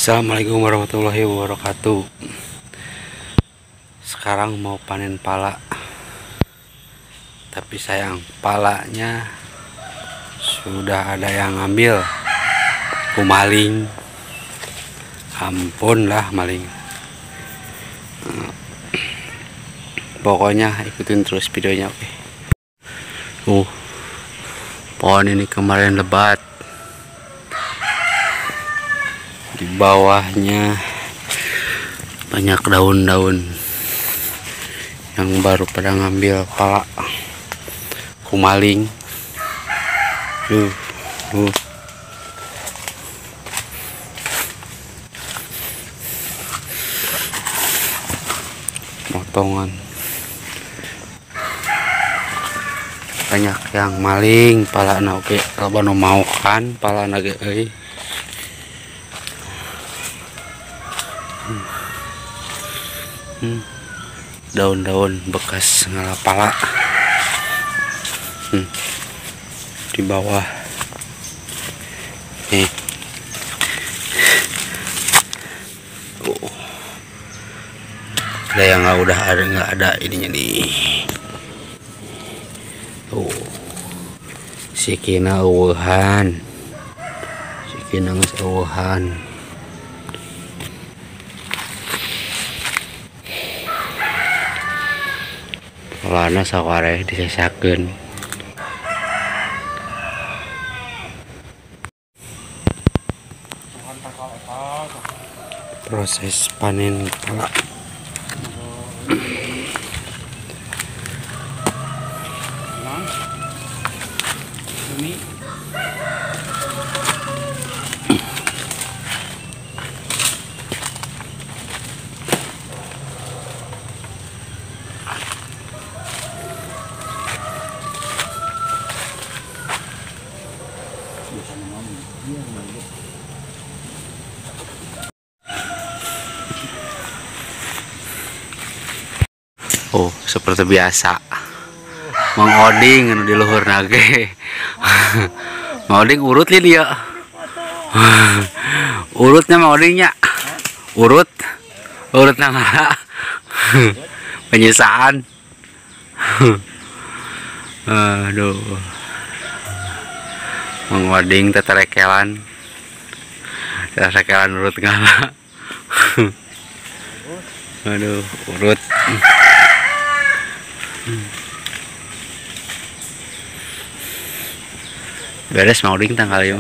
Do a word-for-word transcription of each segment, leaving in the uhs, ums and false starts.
Assalamualaikum warahmatullahi wabarakatuh. Sekarang mau panen pala, tapi sayang palanya sudah ada yang ngambil. Ku maling, ampun lah maling. Pokoknya ikutin terus videonya, oke. Uh, pohon ini kemarin lebat. Di bawahnya banyak daun-daun yang baru pada ngambil pala. Kumaling. Uh, uh. Motongan. Banyak yang maling pala na oke. Kalau no mau kan pala na ge euy. Hmm. Daun-daun bekas ngalah pala hmm. Di bawah nih. Oh. Ada yang nggak udah ada nggak ada ininya nih. Oh, si kina eueuhan, si kina geus eueuhan. Polana saware disesakeun. Proses panen pala. Oh, seperti biasa Mang Oding anu di luhur nage. Mang Oding urut li dia. Urutnya Mang Odingnya. Urut. Urut nangala. Penyisaan. Aduh. Mang Oding teterekelan. Teterekelan urut ngala. Aduh, urut. Beres Mang Oding tanggal yo.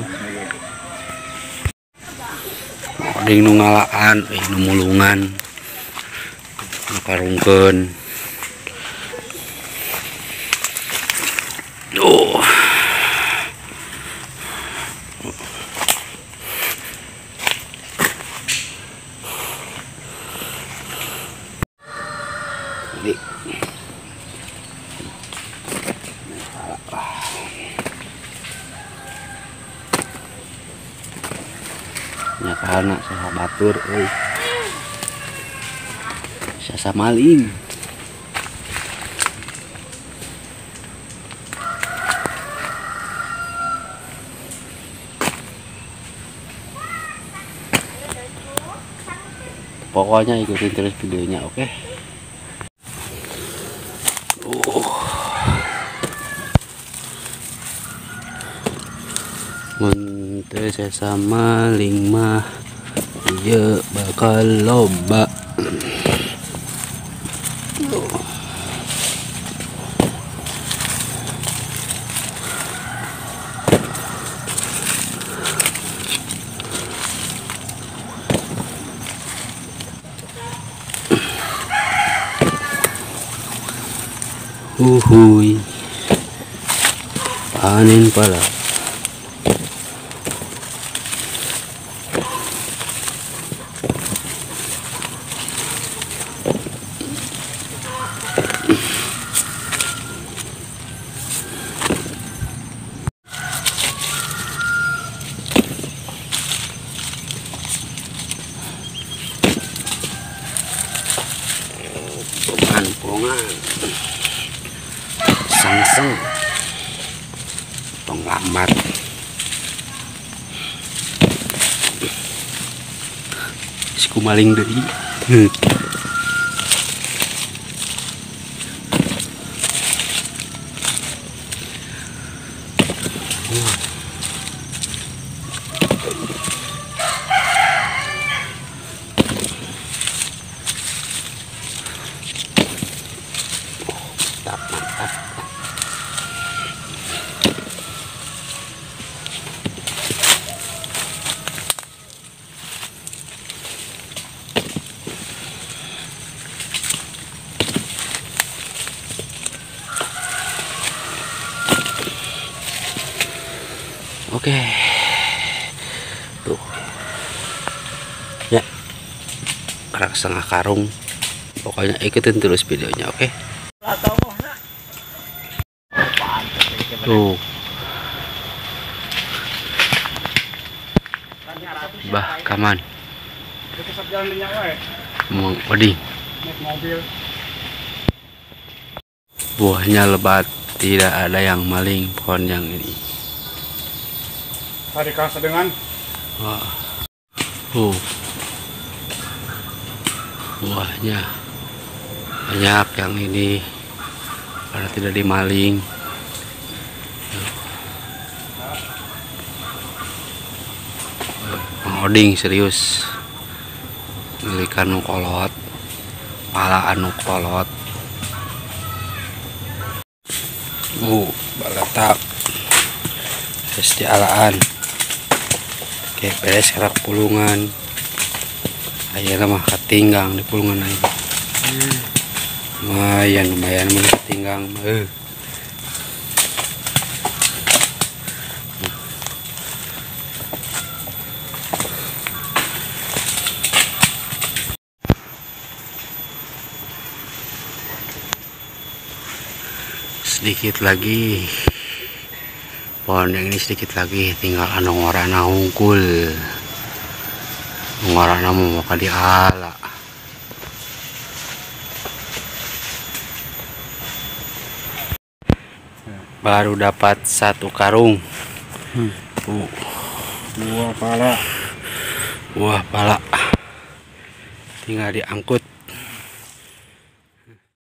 Mang Oding nu ngalaan, eh nu mulungan. Nu karungkeun. Oh. Jadi nyakana saya batur euy. Sasa maling. Pokoknya ikutin terus videonya, oke? Okay? Oh. Mun sesa maling mah ieu bakal loba. Oh. Uhuy, panen pala. Pongan-pongan. Sangseng penglambat Siku maling deui. Hmm. Mantap, mantap. Oke, tuh ya, karena setengah karung. Pokoknya ikutin terus videonya, oke? Tuh, bah kaman, Mang Oding. Buahnya lebat, tidak ada yang maling pohon yang ini. Tadi kasih dengan Wah. Uh. Buahnya banyak yang ini karena tidak dimaling. Mang Oding serius milik anu kolot, pala anu kolot. Uh, balatak terus dialaan. Oke, beres kerak pulungan. Ayeuna mah katinggang di pulungan aja. Lumayan, lumayan mah katinggang mah. Eh. Sedikit lagi. Pohon yang ini sedikit lagi tinggal anu ngorana hungkul. Ngorana mau ka diala. Baru dapat satu karung. Hmm. Uh. buah pala. Buah pala. Tinggal diangkut.